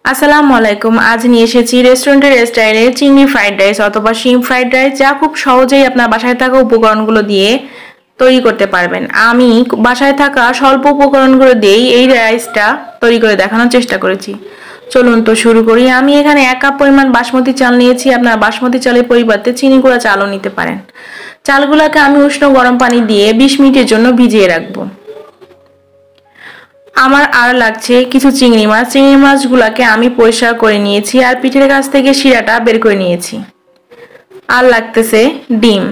আসসালামু আলাইকুম। আজ নিয়ে এসেছি রেস্টুরেন্টের স্টাইলে চিংড়ি ফ্রাইড রাইস অথবা শিম ফ্রাইড রাইস, যা খুব সহজেই আপনার বাসায় থাকা উপকরণগুলো দিয়ে তৈরি করতে পারবেন। আমি বাসায় থাকা স্বল্প উপকরণগুলো দিয়েই এই রাইসটা তৈরি করে দেখানোর চেষ্টা করেছি। চলুন তো শুরু করি। আমি এখানে 1 কাপ পরিমাণ বাসমতি চাল নিয়েছি। আপনার বাসমতি চালের পরিবর্তে চিনি গুঁড়া চালও নিতে পারেন। চালগুলোকে আমি উষ্ণ গরম পানি দিয়ে 20 মিনিটের জন্য ভিজিয়ে রাখবো। আমার আর লাগছে কিছু চিংড়ি মাছ। চিংড়ি মাছগুলোকে আমি পরিষ্কার করে নিয়েছি আর পিঠের কাছ থেকে শিরাটা বের করে নিয়েছি। আর লাগতেছে ডিম।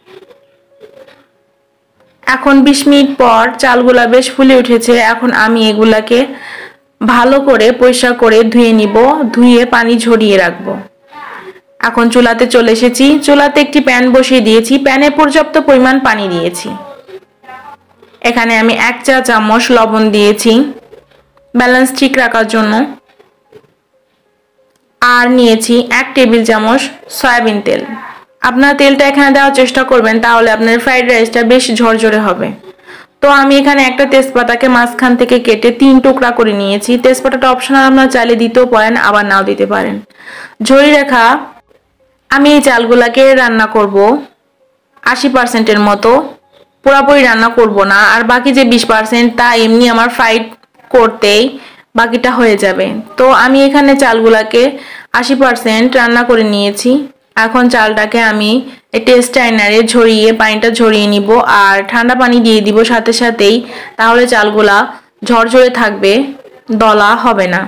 এখন 20 মিনিট পর চালগুলা বেশ ফুলে উঠেছে। এখন আমি এগুলাকে ভালো করে পরিষ্কার করে ধুয়ে নিব, ধুয়ে পানি ঝরিয়ে রাখবো। এখন চুলাতে চলে এসেছি। চুলাতে একটি প্যান বসিয়ে দিয়েছি। প্যানে পর্যাপ্ত পরিমাণ পানি দিয়েছি। এখানে আমি 1 চা চামচ লবণ দিয়েছি ব্যালেন্স ঠিক রাখার জন্য। আর নিয়েছি 1 টেবিল চামচ সয়াবিন তেল। আপনারা তেলটা এখানে দেওয়ার চেষ্টা করবেন, তাহলে আপনার ফ্রাইড রাইসটা বেশ ঝরঝরে হবে। তো আমি এখানে একটা তেজপাতাকে মাঝখান থেকে কেটে 3 টুকরা করে নিয়েছি। তেজপাতাটা অপশনাল, আপনারা চাইলে দিতেও পারেন আবার নাও দিতে পারেন। ঝরিয়ে রাখা আমি এই চালগুলাকে রান্না করব 80% মতো, পুরোপুরি রান্না করব না। আর বাকি যে 20% তা এমনি আমার ফ্রাইড করতেই বাকিটা হয়ে যাবে। তো আমি এখানে চালগুলাকে 80% রান্না করে নিয়েছি। এখন চালটাকে আমি একটি স্ট্রাইনারে ঝরিয়ে পানিটা ঝরিয়ে নিব আর ঠান্ডা পানি দিয়ে দিব সাথে সাথেই, তাহলে চালগুলা ঝরঝরে থাকবে, দলা হবে না।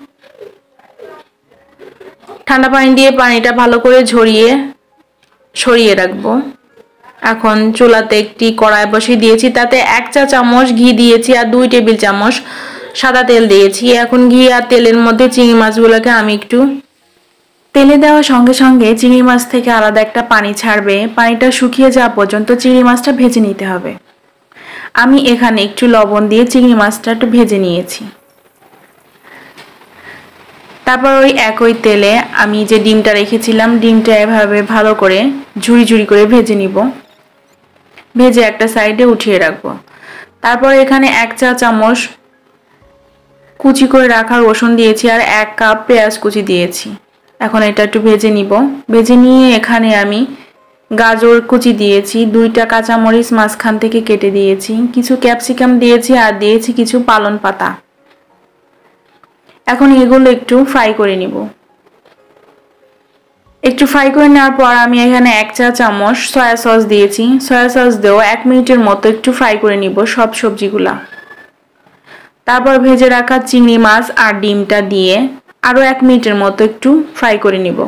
ঠান্ডা পানি দিয়ে পানিটা ভালো করে সরিয়ে রাখবো। এখন চুলাতে একটি কড়াই বসিয়ে দিয়েছি, তাতে 1 চা চামচ ঘি দিয়েছি আর 2 টেবিল চামচ সাদা তেল দিয়েছি। এখন ঘি আর তেলের মধ্যে চিংড়ি মাছগুলোকে আমি একটু তেলে দেওয়ার সঙ্গে সঙ্গে চিংড়ি মাছ থেকে আলাদা একটা পানি ছাড়বে। পানিটা শুকিয়ে যাওয়া পর্যন্ত চিংড়ি মাছটা ভেজে নিতে হবে। আমি এখানে একটু লবণ দিয়ে চিংড়ি মাছটা একটু ভেজে নিয়েছি। তারপর ওই একই তেলে আমি যে ডিমটা রেখেছিলাম, ডিমটা এভাবে ভালো করে ঝুরি ঝুরি করে ভেজে নিব। ভেজে একটা সাইডে উঠিয়ে রাখবো। তারপর এখানে 1 চা চামচ কুচি করে রাখা রসুন দিয়েছি আর 1 কাপ পেঁয়াজ কুচি দিয়েছি। এখন এটা একটু ভেজে নিব। ভেজে নিয়ে এখানে আমি গাজর কুচি দিয়েছি, 2টা কাঁচামরিচ মাঝখান থেকে কেটে দিয়েছি, কিছু ক্যাপসিকাম দিয়েছি আর দিয়েছি কিছু পালং পাতা। এখন এগুলো একটু ফ্রাই করে নিব। একটু ফ্রাই করে নেওয়ার পর আমি এখানে 1 চা চামচ সয়া সস দিয়েছি। সয়া সস দিয়েও 1 মিনিটের মতো একটু ফ্রাই করে নিব সব সবজিগুলা। তারপর ভেজে রাখা চিংড়ি মাছ আর ডিমটা দিয়ে আরো 1 মিনিটের মতো একটু ফ্রাই করে নিব।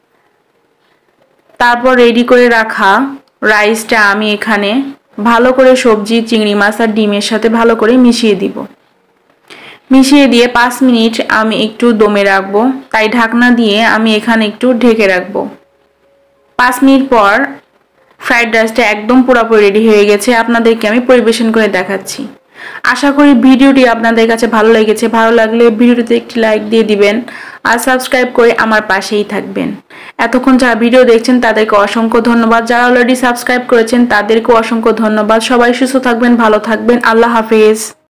তারপর রেডি করে রাখা রাইসটা আমি এখানে ভালো করে সবজি, চিংড়ি মাছ আর ডিমের সাথে ভালো করে মিশিয়ে দিব। মিশিয়ে দিয়ে 5 মিনিট আমি একটু দমে রাখবো, তাই ঢাকনা দিয়ে আমি এখানে একটু ঢেকে রাখবো। 5 মিনিট পর ফ্রাইড রাইসটা একদম পুরোপুরি রেডি হয়ে গেছে। আপনাদেরকে আমি পরিবেশন করে দেখাচ্ছি। আশা করি ভিডিওটি আপনাদের কাছে ভালো লেগেছে। ভালো লাগলে ভিডিওটিতে একটি লাইক দিয়ে দিবেন আর সাবস্ক্রাইব করে আমার পাশেই থাকবেন। এতক্ষণ যারা ভিডিও দেখছেন তাদেরকে অসংখ্য ধন্যবাদ। যারা অলরেডি সাবস্ক্রাইব করেছেন তাদেরকেও অসংখ্য ধন্যবাদ। সবাই সুস্থ থাকবেন, ভালো থাকবেন। আল্লাহ হাফেজ।